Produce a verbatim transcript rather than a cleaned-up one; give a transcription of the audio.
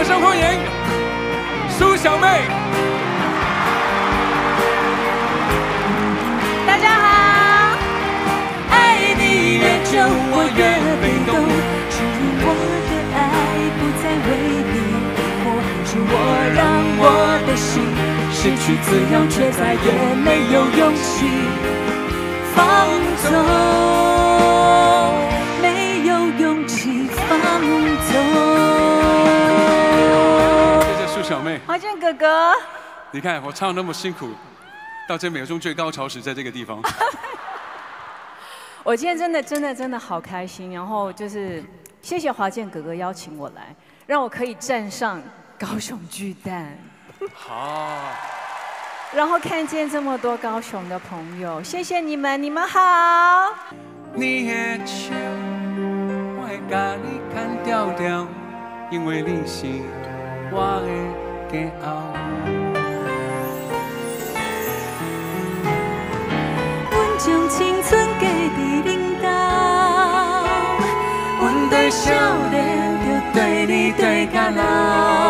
声欢迎苏小妹。 大家好，爱你越久我越被动，是我的爱不再为你活，是我让我的心失去自由，却再也没有勇气放纵，没有勇气放纵。 谢谢苏小妹。 华健哥哥， 你看我唱那么辛苦，到这秒钟最高潮时在这个地方。 我今天真的真的真的好开心，然后就是谢谢华健哥哥邀请我来，让我可以站上高雄巨蛋。 好。 然后看见这么多高雄的朋友，谢谢你们，你们好。 你的笑，我会甲你牵条条，因为你是我的骄傲。 阮将青春嫁伫恁家，阮对少年就对你对到老。